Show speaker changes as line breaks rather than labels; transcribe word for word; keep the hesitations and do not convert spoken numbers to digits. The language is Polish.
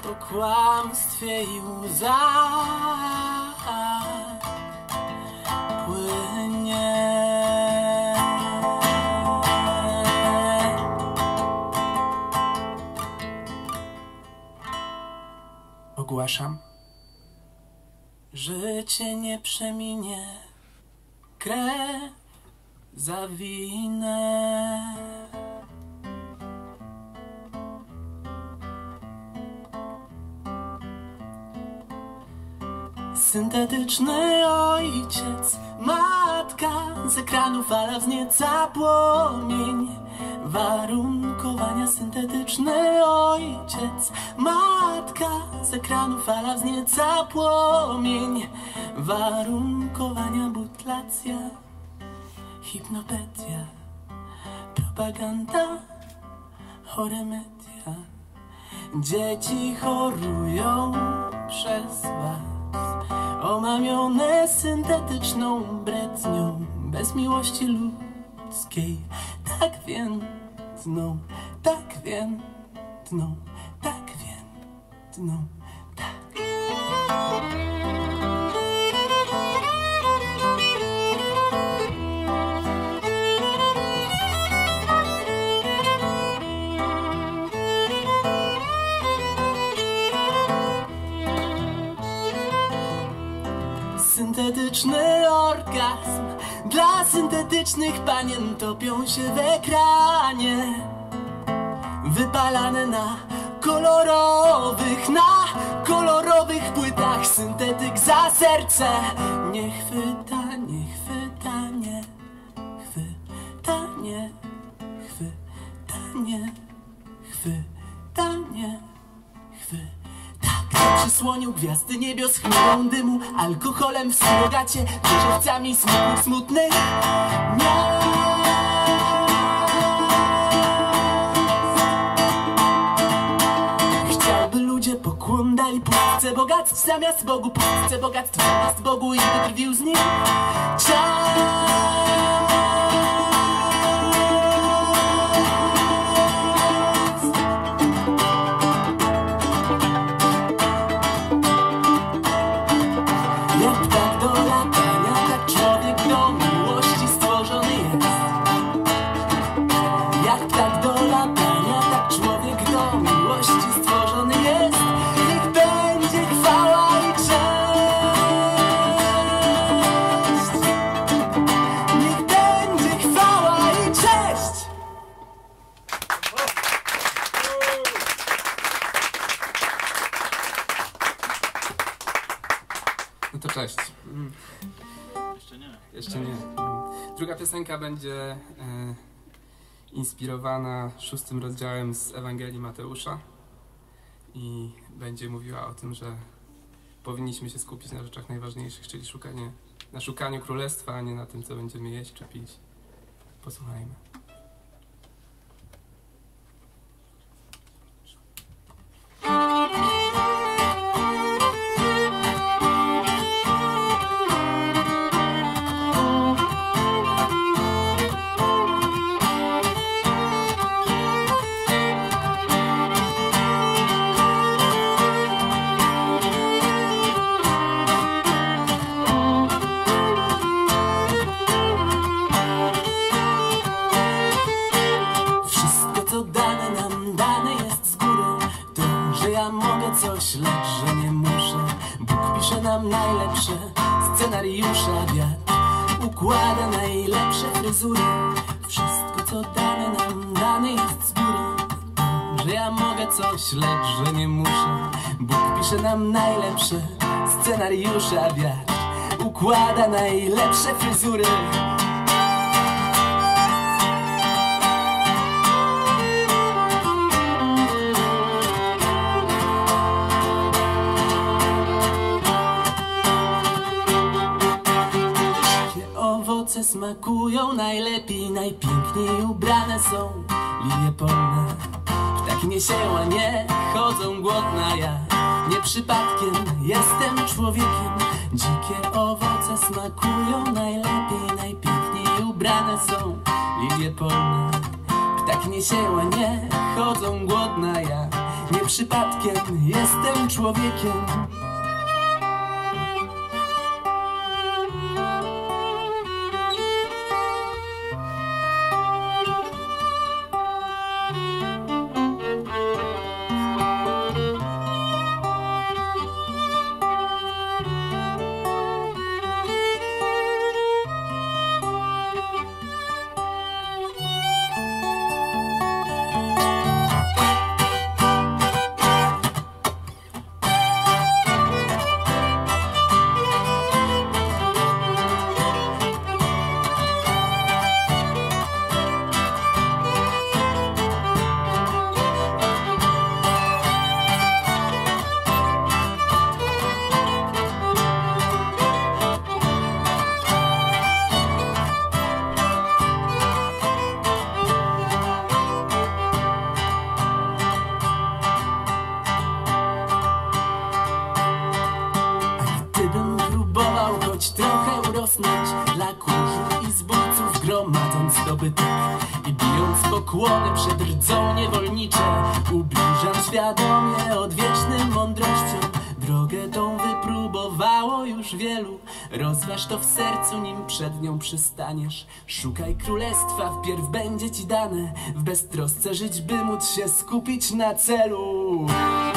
po kłamstwie i łzach płynie. Ogłaszam, życie nie przeminie, krew zawinę. Syntetyczny ojciec, matka, z ekranu fala wznieca płomień warunkowania. Syntetyczny ojciec, matka, z ekranu fala wznieca płomień warunkowania. Butlacja, hipnopedia, propaganda, chore media. Dzieci chorują przez was, omamione syntetyczną brednią, bez miłości ludzkiej. Tak więdną, tak więdną, tak więdną, tak. Syntetyczny orgazm dla syntetycznych panien topią się w ekranie, wypalane na kolorowych, na kolorowych płytach. Syntetyk za serce nie chwyta, nie chwyta, nie chwyta, nie chwyta, nie chwyta, nie chwyta. Przy słoniu gwiazdy niebios chmurą dymu, alkoholem w surogacie, wieżowcami smutnych, smutnych miast. Chciałby ludzie pokłon dali pustce bogactw, zamiast Bogu pustce bogactw, zamiast Bogu i wykrwił z nich czas. Jak tak do latania, tak człowiek do miłości stworzony jest. Jak tak do latania, tak człowiek do miłości stworzony jest. Niech będzie chwała i cześć. Niech będzie chwała i cześć. No to cześć. Mm.
Jeszcze nie.
Jeszcze nie. Druga piosenka będzie e, inspirowana szóstym rozdziałem z Ewangelii Mateusza i będzie mówiła o tym, że powinniśmy się skupić na rzeczach najważniejszych, czyli szukanie, na szukaniu królestwa, a nie na tym, co będziemy jeść czy pić. Posłuchajmy. Coś, lecz że nie muszę. Bóg pisze nam najlepsze scenariusze, wiatr układa najlepsze fryzury. Wszystko co dane nam dane jest z góry. To, że ja mogę coś, lecz że nie muszę. Bóg pisze nam najlepsze scenariusze, a wiatr układa najlepsze fryzury. Owoce smakują najlepiej, najpiękniej ubrane są lilie polne. Ptaki nie sieją, a nie chodzą głodne. Ja nie przypadkiem jestem człowiekiem. Dzikie owoce smakują najlepiej, najpiękniej ubrane są lilie polne. Ptaki nie sieją, a nie chodzą głodne. Ja Nie przypadkiem jestem człowiekiem. Trochę urosnąć dla kurzu i zbójców, gromadząc dobytek i bijąc pokłony przed rdzą niewolnicze, ubliżam świadomie odwiecznym mądrościom. Drogę tą wypróbowało już wielu. Rozważ to w sercu, nim przed nią przystaniesz. Szukaj królestwa, wpierw będzie ci dane. W beztrosce żyć, by móc się skupić na celu.